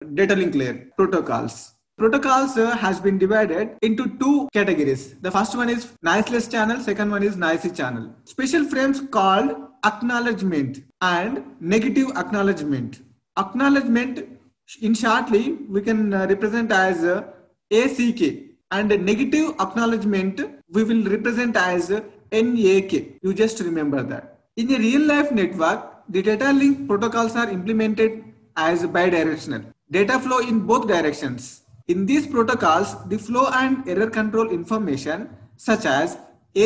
data link layer protocols. Protocols has been divided into two categories. The first one is noiseless channel, second one is noisy channel. Special frames called acknowledgement and negative acknowledgement. Acknowledgement, in shortly, we can represent as ACK, and negative acknowledgement we will represent as NAK. You just remember that. In a real life network, the data link protocols are implemented as bidirectional. Data flow in both directions. In these protocols, the flow and error control information such as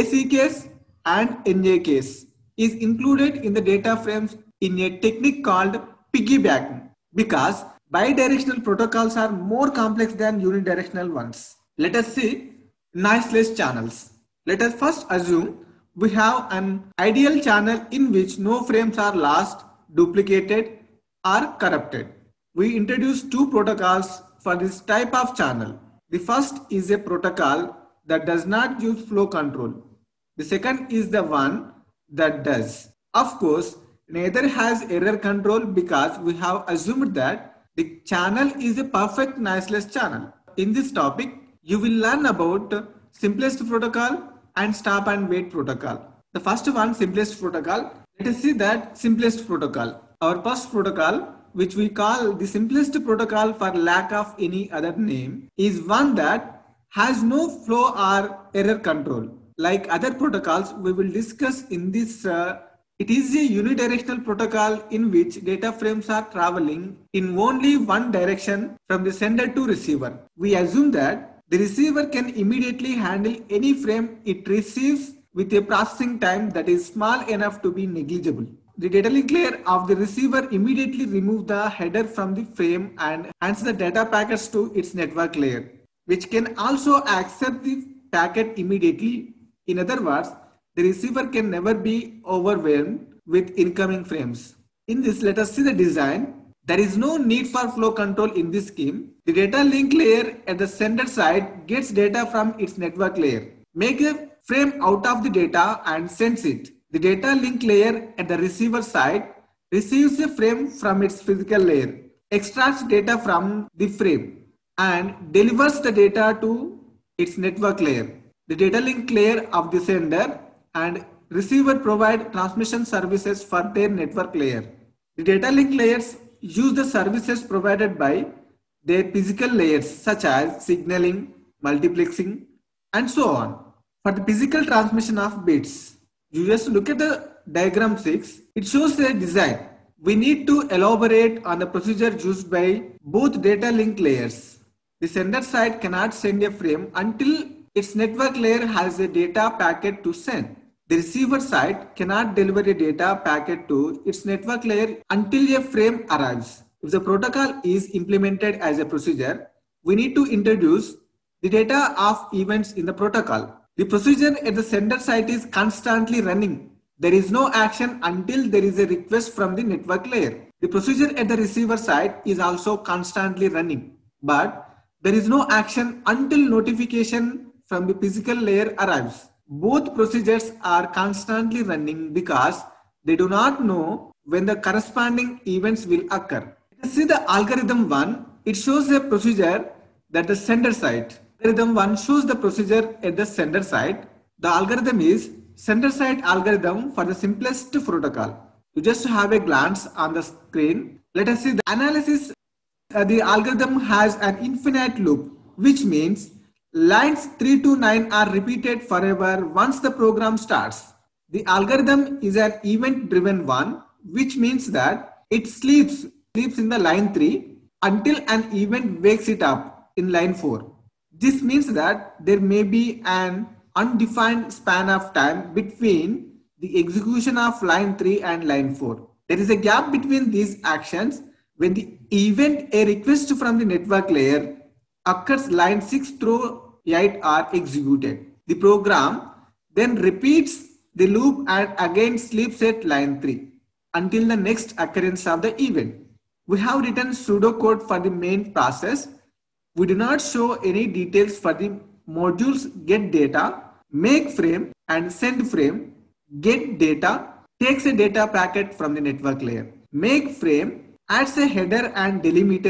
ACKs and NAKs is included in the data frames in a technique called piggybacking, because bidirectional protocols are more complex than unidirectional ones. Let us see noiseless channels. Let us first assume we have an ideal channel in which no frames are lost, duplicated, or corrupted. We introduce two protocols for this type of channel. The first is a protocol that does not use flow control. The second is the one that does. Of course, neither has error control because we have assumed that the channel is a perfect noiseless channel. In this topic, you will learn about simplest protocol and stop and wait protocol. The first one, simplest protocol. Let us see that simplest protocol. Our first protocol, which we call the simplest protocol for lack of any other name, is one that has no flow or error control. Like other protocols we will discuss in this, it is a unidirectional protocol in which data frames are traveling in only one direction from the sender to receiver. We assume that the receiver can immediately handle any frame it receives with a processing time that is small enough to be negligible. The data link layer of the receiver immediately removes the header from the frame and hands the data packets to its network layer, which can also accept the packet immediately. In other words, the receiver can never be overwhelmed with incoming frames. In this, let us see the design. There is no need for flow control in this scheme. The data link layer at the sender side gets data from its network layer, make a frame out of the data and sends it. The data link layer at the receiver side receives a frame from its physical layer, extracts data from the frame, and delivers the data to its network layer. The data link layer of the sender and receiver provide transmission services for their network layer. The data link layers use the services provided by their physical layers such as signaling, multiplexing, and so on. For the physical transmission of bits, you just look at the diagram 6. It shows a design. We need to elaborate on the procedure used by both data link layers. The sender side cannot send a frame until its network layer has a data packet to send. The receiver side cannot deliver a data packet to its network layer until a frame arrives. If the protocol is implemented as a procedure, we need to introduce the data of events in the protocol. The procedure at the sender side is constantly running. There is no action until there is a request from the network layer. The procedure at the receiver side is also constantly running, but there is no action until notification from the physical layer arrives. Both procedures are constantly running because they do not know when the corresponding events will occur. Let's see the algorithm 1. It shows a procedure that the sender side. Algorithm 1 shows the procedure at the sender side. The algorithm is sender side algorithm for the simplest protocol. You just have a glance on the screen. Let us see the analysis. The algorithm has an infinite loop, which means lines 3 to 9 are repeated forever once the program starts. The algorithm is an event-driven one, which means that it sleeps in the line 3 until an event wakes it up in line 4. This means that there may be an undefined span of time between the execution of line 3 and line 4. There is a gap between these actions. When the event a request from the network layer occurs, line 6 through 8 are executed. The program then repeats the loop and again sleeps at line 3 until the next occurrence of the event. We have written pseudocode for the main process. We do not show any details for the modules get data, make frame, and send frame. Get data takes a data packet from the network layer. Make frame adds a header and delimiter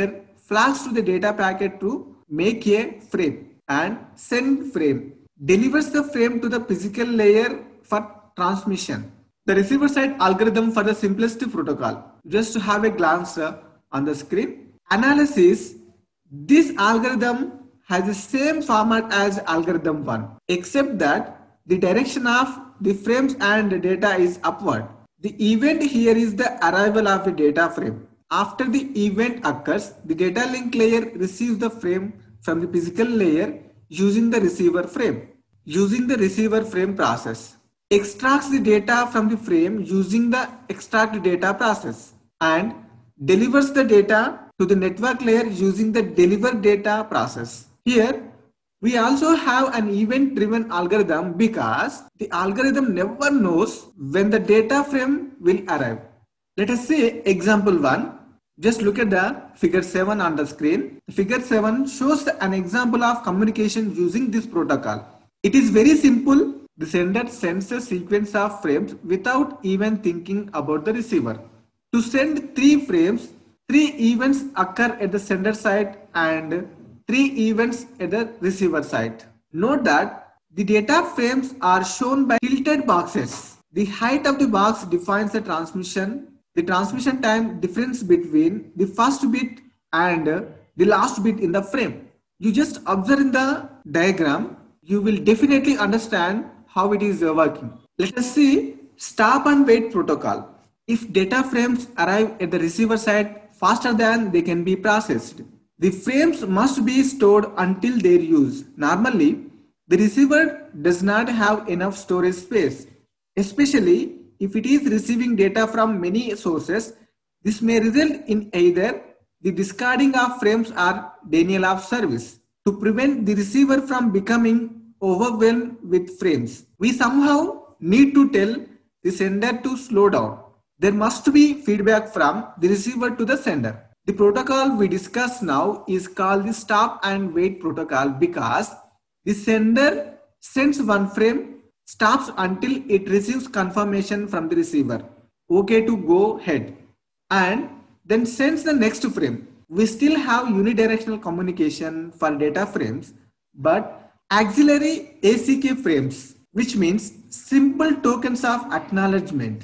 flags to the data packet to make a frame, and send frame delivers the frame to the physical layer for transmission. The receiver side algorithm for the simplest protocol. Just to have a glance on the screen. Analysis. This algorithm has the same format as algorithm 1, except that the direction of the frames and the data is upward. The event here is the arrival of the data frame. After the event occurs, the data link layer receives the frame from the physical layer using the receiver frame. Using the receiver frame process, extracts the data from the frame using the extract data process, and delivers the data to the network layer using the deliver data process. Here, we also have an event-driven algorithm because the algorithm never knows when the data frame will arrive. Let us say example 1. Just look at the figure 7 on the screen. Figure 7 shows an example of communication using this protocol. It is very simple. The sender sends a sequence of frames without even thinking about the receiver. To send 3 frames, 3 events occur at the sender side and 3 events at the receiver side. Note that the data frames are shown by tilted boxes. The height of the box defines the transmission time difference between the first bit and the last bit in the frame. You just observe in the diagram, you will definitely understand how it is working. Let us see stop and wait protocol. If data frames arrive at the receiver side faster than they can be processed, the frames must be stored until their use. Normally, the receiver does not have enough storage space, especially if it is receiving data from many sources. This may result in either the discarding of frames or denial of service. To prevent the receiver from becoming overwhelmed with frames, we somehow need to tell the sender to slow down. There must be feedback from the receiver to the sender. The protocol we discuss now is called the stop and wait protocol because the sender sends one frame, stops until it receives confirmation from the receiver, okay to go ahead, and then sends the next frame. We still have unidirectional communication for data frames, but auxiliary ACK frames, which means simple tokens of acknowledgement,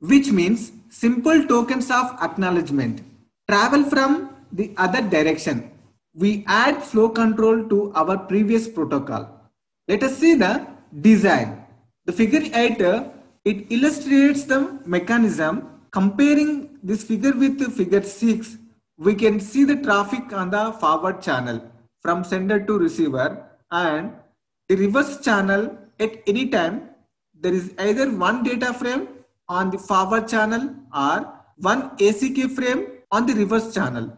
travel from the other direction. We add flow control to our previous protocol. Let us see the design. The figure 8, it illustrates the mechanism. Comparing this figure with figure 6, we can see the traffic on the forward channel from sender to receiver, and the reverse channel. At any time, there is either one data frame on the forward channel or one ACK frame on the reverse channel.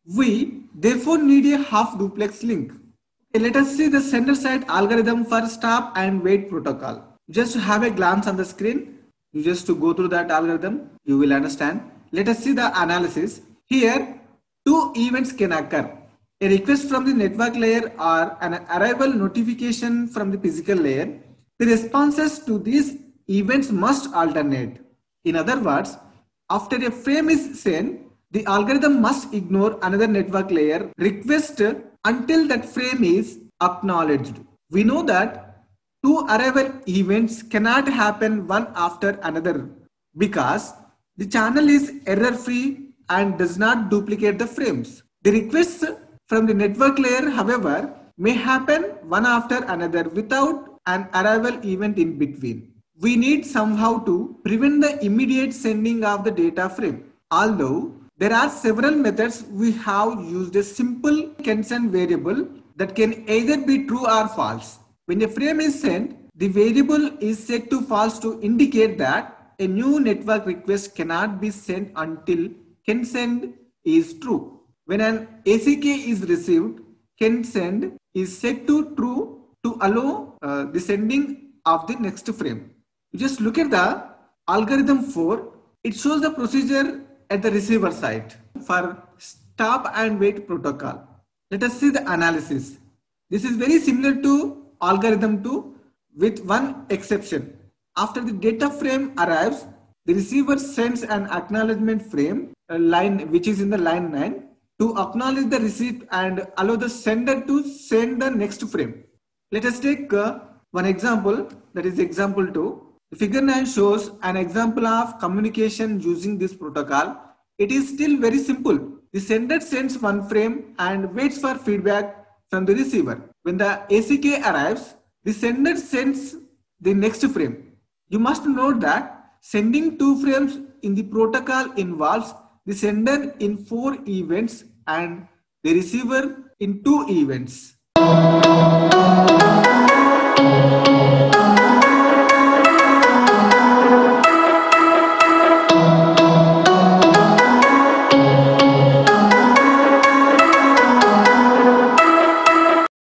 We therefore need a half duplex link. Okay, let us see the sender side algorithm for stop and wait protocol. Just to have a glance on the screen, you just to go through that algorithm, you will understand. Let us see the analysis. Here, 2 events can occur. A request from the network layer or an arrival notification from the physical layer. The responses to these events must alternate. In other words, after a frame is sent, the algorithm must ignore another network layer request until that frame is acknowledged. We know that 2 arrival events cannot happen one after another because the channel is error-free and does not duplicate the frames. The requests from the network layer, however, may happen one after another without an arrival event in between. We need somehow to prevent the immediate sending of the data frame. Although there are several methods, we have used a simple can-send variable that can either be true or false. When a frame is sent, the variable is set to false to indicate that a new network request cannot be sent until can-send is true. When an ACK is received, can-send is set to true to allow the sending of the next frame. You just look at the algorithm 4. It shows the procedure at the receiver side for stop and wait protocol. Let us see the analysis. This is very similar to algorithm 2 with one exception. After the data frame arrives, the receiver sends an acknowledgement frame line which is in the line 9 to acknowledge the receipt and allow the sender to send the next frame. Let us take one example, that is example 2. Figure 9 shows an example of communication using this protocol. It is still very simple. The sender sends one frame and waits for feedback from the receiver. When the ACK arrives, the sender sends the next frame. You must note that sending 2 frames in the protocol involves the sender in 4 events and the receiver in 2 events.